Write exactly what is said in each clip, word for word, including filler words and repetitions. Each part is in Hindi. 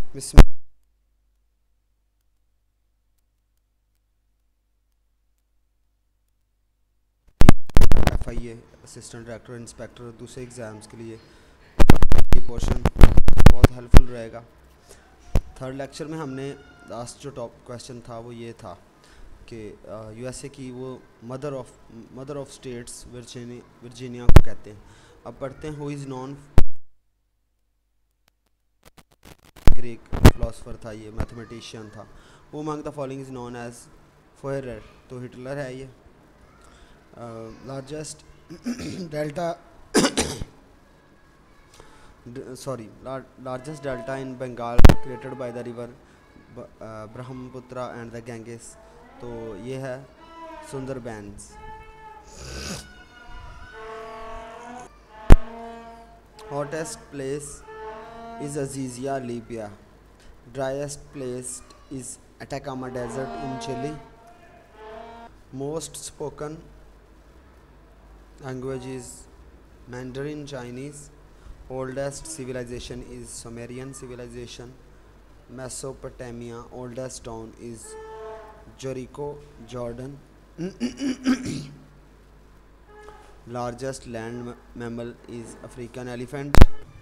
Bismillah. F I A assistant director inspector दूसरे एग्ज़ाम्स के लिए ये पोर्शन बहुत हेल्पफुल रहेगा। थर्ड लेक्चर में हमने लास्ट जो टॉप क्वेश्चन था वो ये था कि यूएसए की वो mother of mother of states Virginia Virginia को कहते हैं। अब पढ़ते हैं who is known Greek philosopher था, ये मैथमेटिशियन था। वो among the following is known as Fuhrer, तो हिटलर है ये। Largest delta sorry largest delta in Bengal created by the river uh, Brahmaputra and the Ganges, तो ये है सुंदरबैंस। hottest place is Azizia, Libya. Driest place is Atacama Desert in Chile. Most spoken language is Mandarin Chinese. Oldest civilization is Sumerian civilization. Mesopotamia. Oldest town is Jericho, Jordan. Largest land mammal is African elephant.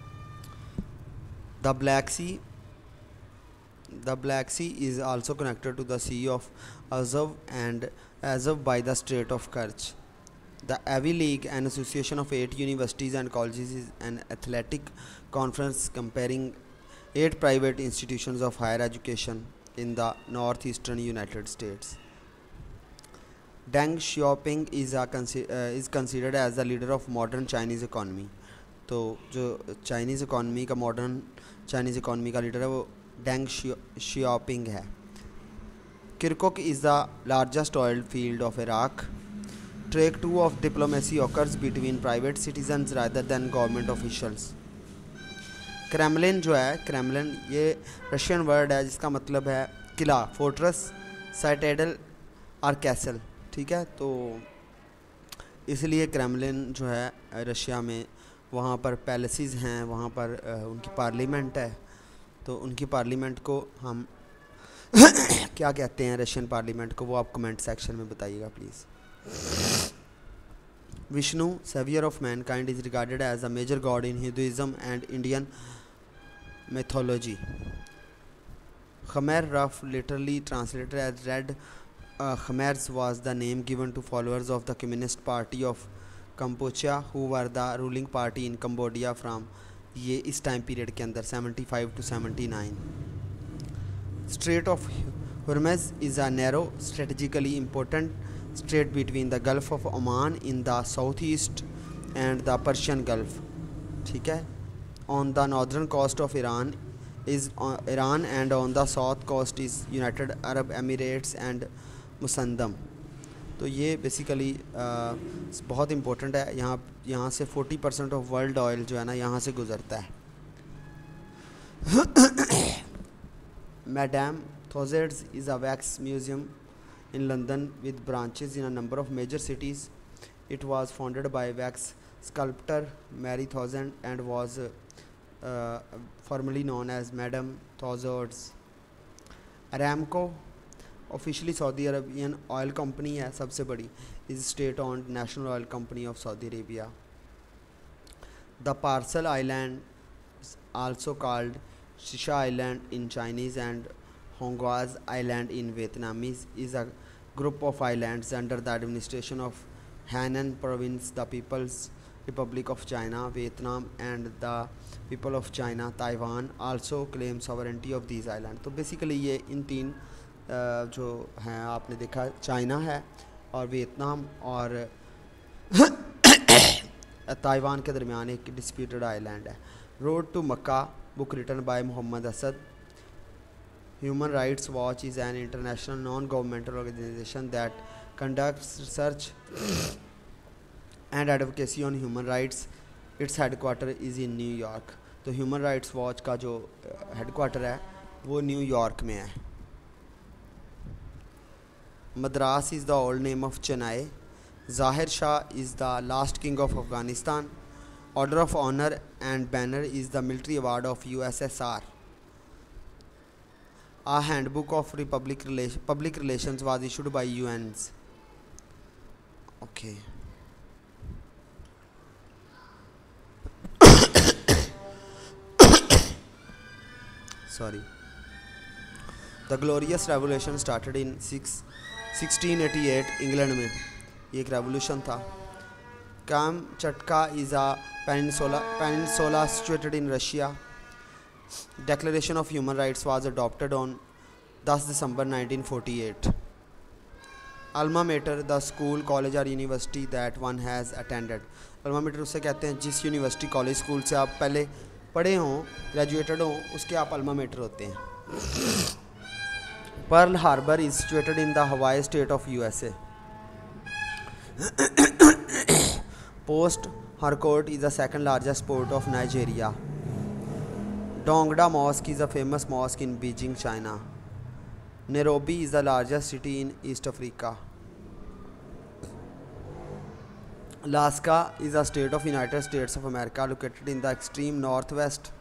The Black Sea. The Black Sea is also connected to the Sea of Azov and Azov by the Strait of Kerch. The Ivy League, an association of eight universities and colleges, is an athletic conference comparing eight private institutions of higher education in the northeastern United States. Deng Xiaoping is, a consi- uh, is considered as the leader of modern Chinese economy. तो जो चाइनीज़ इकॉनमी का मॉडर्न चाइनीज़ इकॉनमी का लीडर है वो डेंग शियाओपिंग है। Kirkuk is the largest oil field of Iraq. Track two of diplomacy occurs between private citizens rather than government officials. Kremlin जो है, क्रेमलिन ये रशियन वर्ड है जिसका मतलब है किला, फोर्ट्रेस, साइटेडल और कैसल, ठीक है। तो इसलिए क्रेमलिन जो है रशिया में, वहाँ पर पैलेसेस हैं, वहाँ पर उनकी पार्लियामेंट है। तो उनकी पार्लियामेंट को हम क्या कहते हैं रशियन पार्लियामेंट को, वो आप कमेंट सेक्शन में बताइएगा please. Vishnu, savior of mankind, is regarded as a major god in Hinduism and Indian mythology. Khmer Rouge, literally translated as red uh, Khmers, was the name given to followers of the Communist Party of Kampuchea, who were the ruling party in Cambodia from ये इस टाइम पीरियड के अंदर seventy-five to seventy-nine. Strait of Hormuz is a narrow, strategically important strait between the Gulf of Oman in the southeast and the Persian Gulf, ठीक है। On the northern coast of Iran is uh, Iran and on the south coast is United Arab Emirates and Musandam. तो ये बेसिकली बहुत इम्पोर्टेंट है। यहाँ यहाँ से forty percent of world oil जो है ना यहाँ से गुज़रता है। Madame Tussauds is a wax museum in London with branches in a number of major cities. It was founded by wax sculptor Mary Tussauds and was uh, uh, formerly known as Madame Tussauds. Aramco, officially Saudi Arabian oil company है सबसे बड़ी, is state-owned national oil company of Saudi Arabia. The Parcel Islands, also called Shisha Island in Chinese and Honguas Island in Vietnamese, is a group of islands under the administration of Hainan Province, the People's Republic of China, Vietnam, and the people of China. Taiwan also claims sovereignty of these islands. तो बेसिकली ये इन तीन जो हैं आपने देखा, चाइना है और वियतनाम और ताइवान के दरमियान एक डिस्प्यूटेड आइलैंड है। Road to Mecca, book written by Muhammad Asad. Human Rights Watch is an international non-governmental organization that conducts research and advocacy on human rights. Its headquarter is in New York. तो Human Rights Watch का जो headquarter है वो न्यूयॉर्क में है. Madras is the old name of Chennai. Zahir Shah is the last king of Afghanistan. Order of Honor and Banner is the military award of U S S R. A handbook of republic relation, public relations was issued by U Ns. Okay. Sorry. The Glorious Revolution started in six, sixteen eighty-eight England में. ये एक रेवोल्यूशन था. Kamchatka is a peninsula, peninsula situated in Russia. Declaration of Human Rights was adopted on tenth December nineteen forty-eight. Alma mater, the school, college or university that one has attended. Alma mater उसे कहते हैं जिस यूनिवर्सिटी कॉलेज स्कूल से आप पहले पढ़े हों, ग्रेजुएटेड हों, उसके आप अल्मा मेटर होते हैं. Pearl Harbor is situated in the Hawaii state of U S A. Post Harcourt is the second largest port of Nigeria. Dongda Mosque is a famous mosque in Beijing, China. Nairobi is the largest city in East Africa. Alaska is a state of United States of America located in the extreme northwest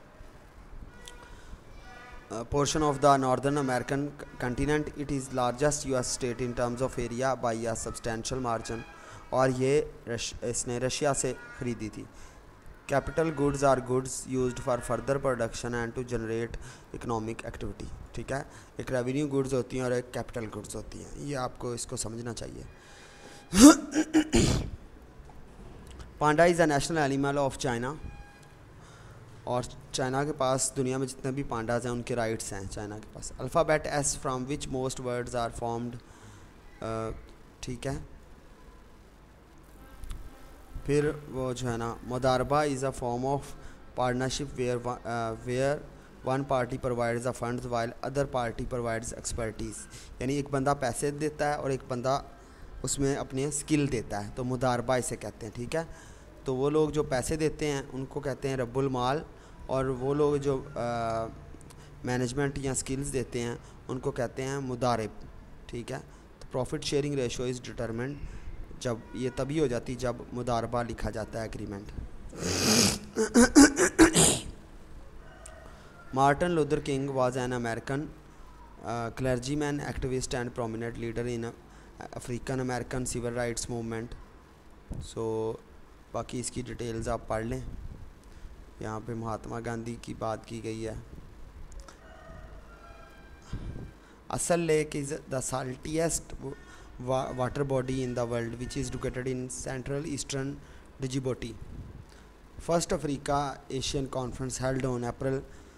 uh, portion of the Northern American continent. It is largest U S state in terms of area by a substantial margin. और ये रश, इसने रशिया से ख़रीदी थी. Capital goods are goods used for further production and to generate economic activity. ठीक है, एक रेवेन्यू गुड्स होती हैं और एक कैपिटल गुड्स होती हैं. ये आपको इसको समझना चाहिए. Panda is a national animal of China. और चाइना के पास दुनिया में जितने भी पांडाज हैं उनके राइट्स हैं चाइना के पास. Alphabets from which most words are formed. ठीक है, फिर वो जो है ना, मुदारबा is a form of partnership where where one party provides the funds while other party provides expertise. यानी एक बंदा पैसे देता है और एक बंदा उसमें अपने स्किल देता है, तो मुदारबा इसे कहते हैं. ठीक है, तो वो लोग जो पैसे देते हैं उनको कहते हैं रब्बुल माल, और वो लोग जो मैनेजमेंट या स्किल्स देते हैं उनको कहते हैं मुदारिब. ठीक है, तो profit sharing ratio is determined, जब ये तभी हो जाती जब मुदारबा लिखा जाता है, agreement. Martin Luther King was an American clergyman, activist and prominent leader in African American civil rights movement. So बाकी इसकी डिटेल्स आप पढ़ लें. यहाँ पे महात्मा गांधी की बात की गई है. Assal lake is the saltiest water body in the world, which is located in central eastern Djibouti. First Africa Asian Conference held on April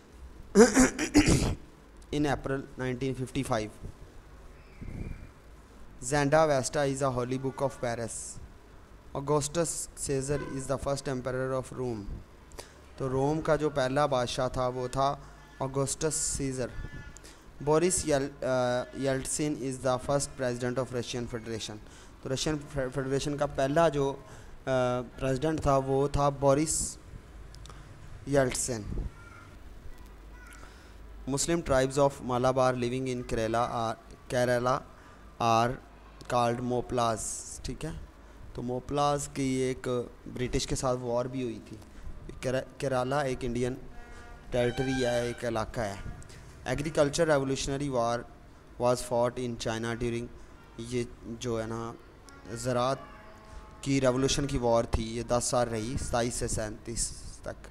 in April nineteen fifty-five. Zenda Vesta is a holy book of Paris. Augustus Caesar is the first emperor of Rome. तो रोम का जो पहला बादशाह था वो था Augustus Caesar. Boris Yeltsin is the first president of Russian federation. तो रशियन फेडरेशन का पहला जो प्रेसिडेंट था वो था Boris Yeltsin. Muslim tribes of Malabar living in Kerala are Kerala are called Moplahs. ठीक है, तो मोपलाज की एक ब्रिटिश के साथ वॉर भी हुई थी. केरला एक इंडियन टेरिटरी है, एक इलाका है. Agriculture revolutionary war was fought in China during, ये जो है ना ज़राअत की रेवोल्यूशन की वॉर थी, ये दस साल रही, सताईस से सैंतीस तक.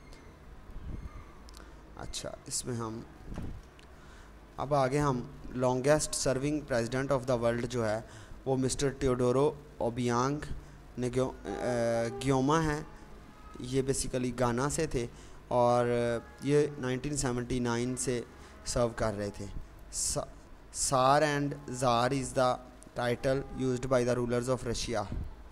अच्छा, इसमें हम अब आगे हम longest serving president of the world जो है वो मिस्टर टेओडोरो ओबियांग गियोमा हैं. ये बेसिकली गाना से थे और ये नाइनटीन सेवेंटी नाइन से सर्व कर रहे थे. Tsar and czar is the title used by the rulers of Russia.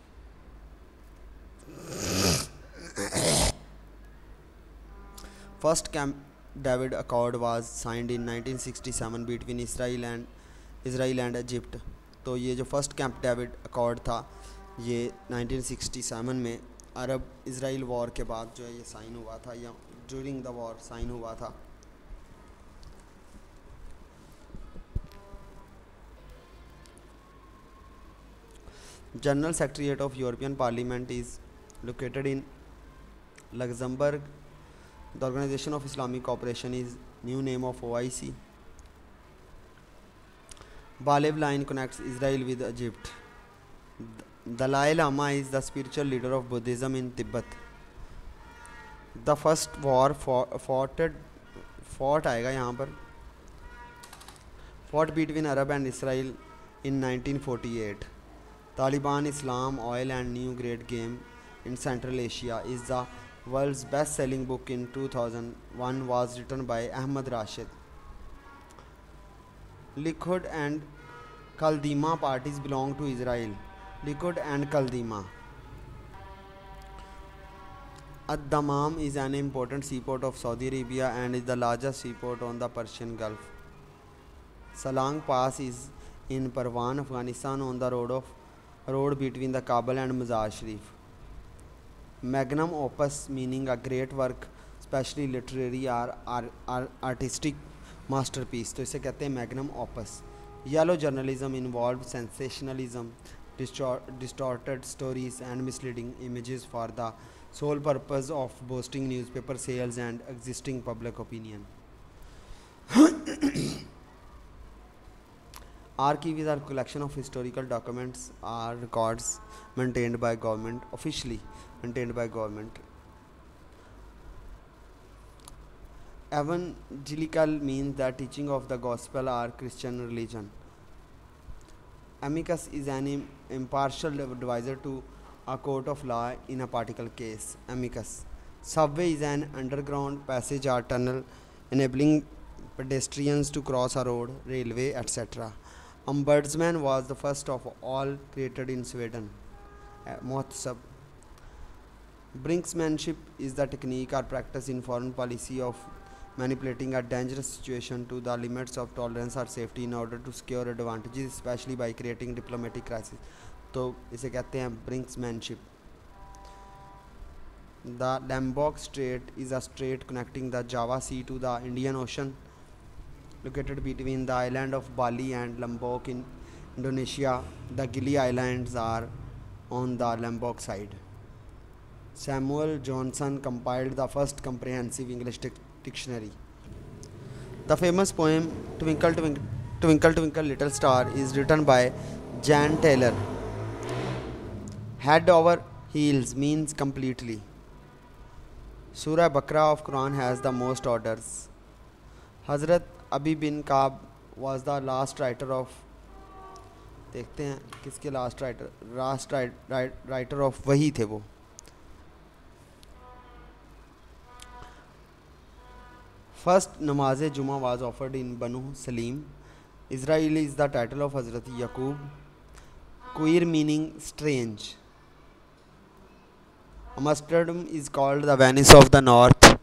First Camp David accord was signed in nineteen sixty seven between Israel and Israel and Egypt. तो ये जो फर्स्ट कैंप डेविड अकॉर्ड था ये नाइनटीन सिक्सटी सेवन में अरब इसराइल वॉर के बाद जो है ये साइन हुआ था, या ड्यूरिंग द वॉर साइन हुआ था. General secretariat of European parliament is located in Luxembourg. The Organisation of Islamic Cooperation is new name of O I C. Balev line connects Israel with Egypt. Dalai Lama is the spiritual leader of Buddhism in Tibet. The first war fought fought fought आएगा यहाँ पर fought between Arab and Israel in nineteen forty-eight. Taliban, Islam, Oil and New Great Game in Central Asia is the world's best-selling book in two thousand one, was written by Ahmad Rashid. Likud and Kaldima parties belong to Israel. Likud and Kaldima. Ad-Dammam is an important seaport of Saudi Arabia and is the largest seaport on the Persian Gulf. Salang Pass is in Parwan, Afghanistan, on the road of road between the Kabul and Mazar Sharif. Magnum opus, meaning a great work, especially literary or, or, or artistic masterpiece. तो इसे कहते हैं magnum opus. Yellow journalism involved sensationalism, distort, distorted stories and misleading images for the sole purpose of boosting newspaper sales and existing public opinion. Archive is a collection of historical documents or records maintained by government, officially maintained by government. Evangelical means the teaching of the gospel or Christian religion. Amicus is an impartial advisor to a court of law in a particular case. Amicus. Subway is an underground passage or tunnel enabling pedestrians to cross a road, railway, et cetera. Ombudsman was the first of all created in Sweden. Motsab. Brinksmanship is the technique or practice in foreign policy of manipulating a dangerous situation to the limits of tolerance or safety in order to secure advantages, especially by creating diplomatic crisis. तो इसे कहते हैं brinksmanship. The Lombok Strait is a strait connecting the Java Sea to the Indian Ocean, located between the island of Bali and Lombok in Indonesia. The Gili Islands are on the Lombok side. Samuel Johnson compiled the first comprehensive English dictionary. The famous poem Twinkle Twinkle, Twinkle Twinkle Little Star is written by Jan Taylor. Head over heels means completely. Surah Baqarah of Quran has the most orders. Hazrat Abi bin Ka'b was the last writer of, देखते हैं किसके last writer, last writer of वही थे वो. First Namaz Juma was offered in Banu Salim. Israel is the title of Hazrat Yaqub. Queer meaning strange. Amsterdam is called the Venice of the North.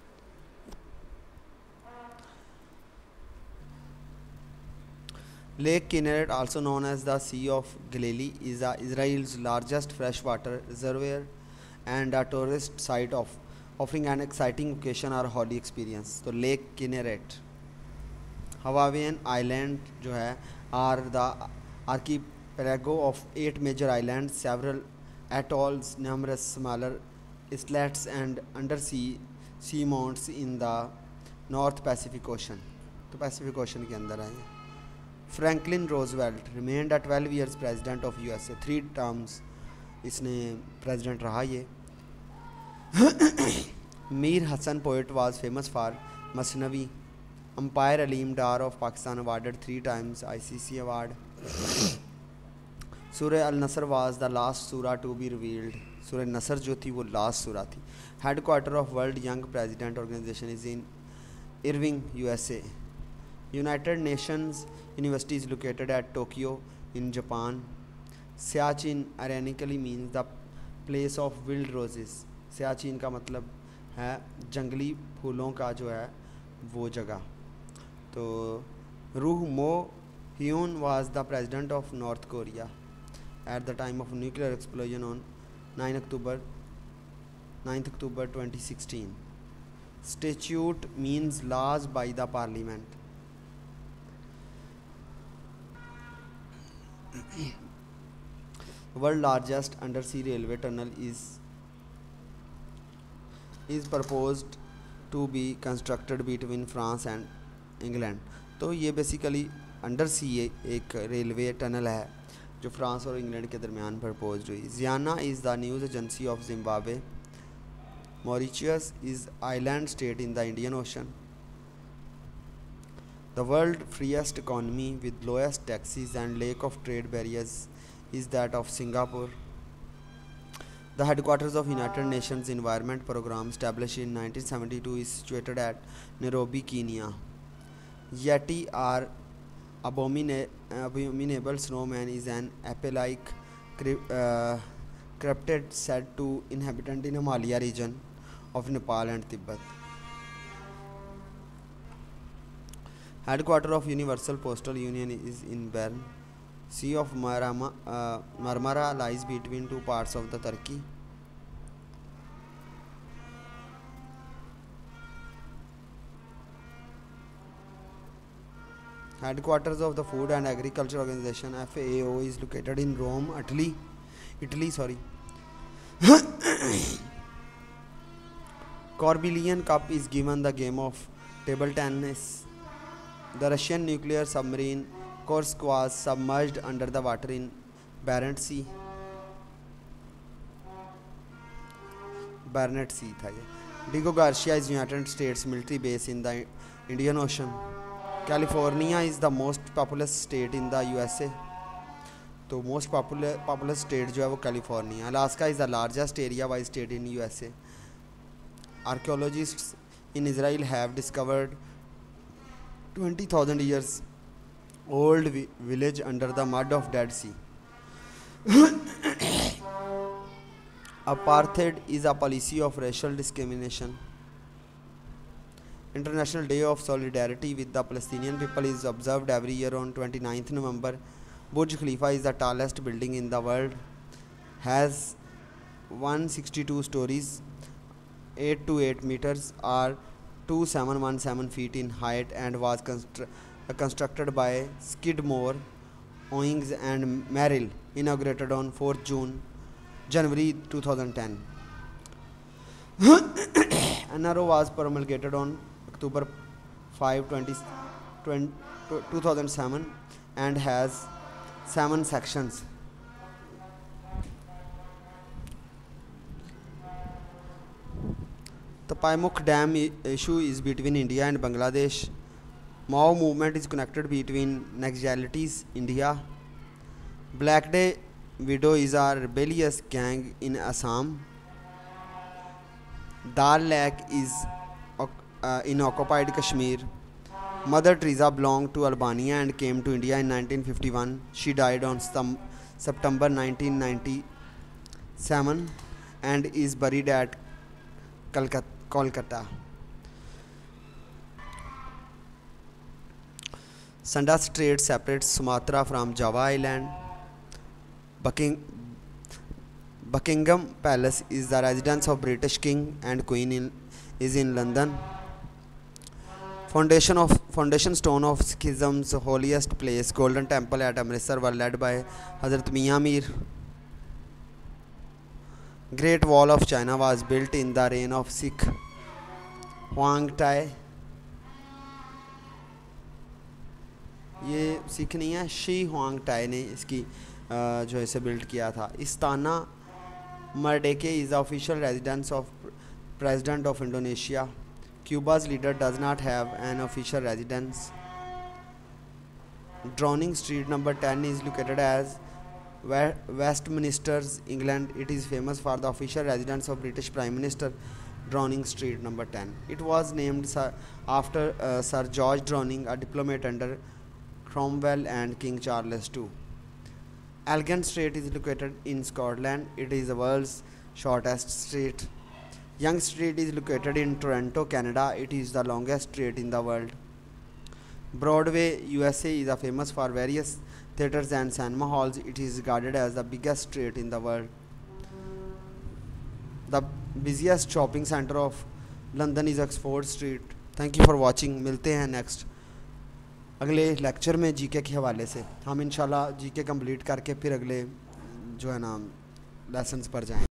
Lake Kinneret, also known as the Sea of Galilee, is a Israel's largest freshwater reservoir and a tourist site of offering an exciting vacation or holy experience. So Lake Kinneret. Hawaiian Island जो है are the archipelago of eight major islands, several atolls, numerous smaller islets and undersea seamounts in the North Pacific Ocean. तो Pacific Ocean के अंदर है. Franklin Roosevelt remained a twelve years president of U S A. Three terms इसने president रहा ये. Mir Hassan poet was famous for Masnavi. Umpire Aleem Dar of Pakistan awarded three times I C C award. Surah Al-Nasr was the last surah to be revealed. Surah Nasr जो थी वो last surah थी. Headquarter of World Young President Organization is in Irving, U S A. United Nations University is located at Tokyo in Japan. Siachen ironically means the place of wild roses. Siachen का मतलब है जंगली फूलों का जो है वो जगह. तो रूह मो Hyun was the president of North Korea at the time of nuclear explosion on ninth October twenty sixteen. Statute means laws by the parliament. World largest undersea railway tunnel is is proposed to be constructed between France and England. तो ये basically अंडर सी एक रेलवे टनल है जो फ्रांस और इंग्लैंड के दरमियान प्रपोज हुई। Ziana is the news agency of Zimbabwe. Mauritius is island state in the Indian ocean. The world freest economy with lowest taxes and lack of trade barriers is that of Singapore. The headquarters of United Nations Environment Programme, established in nineteen seventy-two, is situated at Nairobi, Kenya. Yeti or abomina- abominable snowman is an ape-like uh, cryptid said to inhabit in Himalaya region of Nepal and Tibet. Headquarter of Universal Postal Union is in Bern. Sea of Marmara, uh, Marmara lies between two parts of the Turkey. Headquarters of the Food and Agriculture Organization (F A O) is located in Rome, Italy. Italy, sorry. Corbillion Cup is given the game of table tennis. The Russian nuclear submarine Kursk was submerged under the water in Barents Sea. Barnett Sea था ये. Diego Garcia is United States military base in the Indian Ocean. California is the most populous state in the U S A. तो most popular populous state जो है वो California. Alaska is the largest area-wise state in U S A. Archaeologists in Israel have discovered twenty thousand years old vi- village under the mud of Dead Sea. Apartheid is a policy of racial discrimination. International Day of Solidarity with the Palestinian people is observed every year on twenty-ninth November. Burj Khalifa is the tallest building in the world. Has one hundred sixty-two stories, eight to eight meters or two thousand seven hundred seventeen feet in height, and was constru- constructed by Skidmore, Owings and Merrill, inaugurated on fourth January two thousand ten. N R O was promulgated on October fifth, two thousand seven and has seven sections. The Paimok Dam issue is between India and Bangladesh. Mao movement is connected between Naxalites, India. Black Day Widow is a rebellious gang in Assam. Dal Lake is uh, in occupied Kashmir. Mother Teresa belonged to Albania and came to India in nineteen fifty-one. She died on September nineteen ninety-seven and is buried at Kolkata. Sunda Strait separates Sumatra from Java Island. Bucking, Buckingham Palace is the residence of British King and Queen in, is in London. Foundation of Foundation stone of Sikhism's holiest place, Golden Temple at Amritsar, were led by Hazrat Mian Mir. Great Wall of China was built in the reign of Sikh Huang Tai. ये सिख नहीं है, शी हुआंग टाई ने इसकी जो है इसे बिल्ड किया था. Istana Merdeka is the official residence of president of Indonesia. Cuba's leader does not have an official residence. Downing Street number ten is located as Westminster, England. It is famous for the official residence of British Prime Minister. Downing Street number ten. It was named after uh, Sir George Downing, a diplomat under Cromwell and King Charles the Second. Elgin Street is located in Scotland. It is the world's shortest street. Yonge Street is located in Toronto, Canada. It is the longest street in the world. Broadway, U S A is famous for various theaters and cinema halls. It is regarded as the biggest street in the world. The busiest shopping center of London is Oxford Street. Thank you for watching. मिलते हैं next अगले लेक्चर में जीके के हवाले से. हम इंशाल्लाह जीके कंप्लीट करके फिर अगले जो है ना लेसन्स पर जाएंगे.